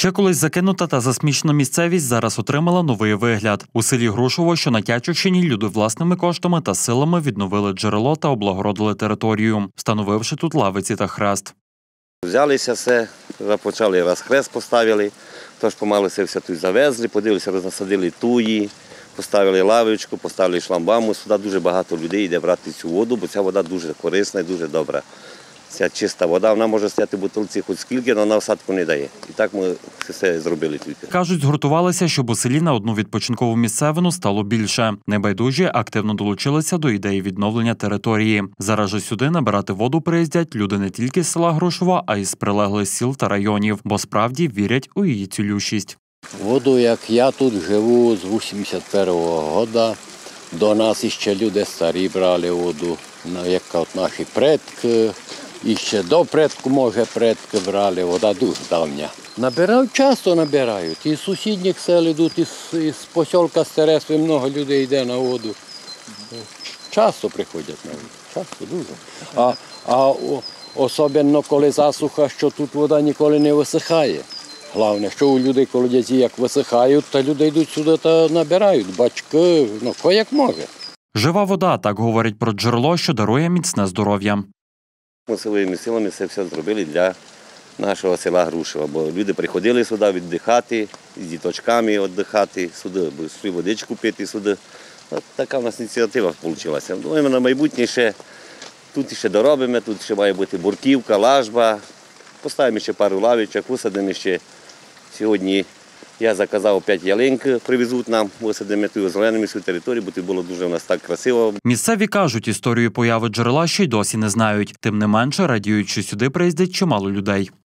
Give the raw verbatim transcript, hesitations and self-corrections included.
Ще колись закинута та засмічена місцевість зараз отримала новий вигляд. У селі Грушово, що на Тячівщині, люди власними коштами та силами відновили джерело та облагородили територію, встановивши тут лавиці та хрест. Взялися все, почали, раз хрест поставили, тож помалу все тут завезли, подивилися, рознасадили туї, поставили лавочку, поставили шламбаму. Сюди дуже багато людей йде брати цю воду, бо ця вода дуже корисна і дуже добра. Ця чиста вода, вона може стояти в бутилці хоч скільки, але вона осадку не дає. І так ми все зробили тільки. Кажуть, згуртувалися, щоб у селі на одну відпочинкову місцевину стало більше. Небайдужі активно долучилися до ідеї відновлення території. Зараз же сюди набирати воду приїздять люди не тільки з села Грушово, а й з прилеглих сіл та районів, бо справді вірять у її цілющість. Воду, як я тут живу з вісімдесят першого року, до нас іще люди старі брали воду, як от наші предки. І ще до предку, може, предки брали, вода дуже давня. Набирають, часто набирають. Із сусідніх сел йдуть, із, із посілка Стересли, много людей йде на воду. Часто приходять на воду, часто дуже. А, а особливо, коли засуха, що тут вода ніколи не висихає. Головне, що у людей колодязі як висихають, то люди йдуть сюди та набирають, бачки, ну, хто як може. Жива вода, так говорять про джерело, що дарує міцне здоров'я. Ми своїми силами це все зробили для нашого села Грушово, бо люди приходили сюди віддихати, з діточками віддихати, сюди, йшли водичку пити сюди. От така в нас ініціатива вийшла. Думаємо, на майбутнє ще тут ще доробимо, тут ще має бути бурківка, лажба. Поставимо ще пару лавочок, висадимо ще. Сьогодні я заказав п'ять ялинок, привезуть нам, висадимо ту озеленимо всю територію, бо тут було дуже у нас так красиво. Місцеві кажуть, історію появи джерела ще й досі не знають. Тим не менше, радіють, що сюди приїздять чимало людей.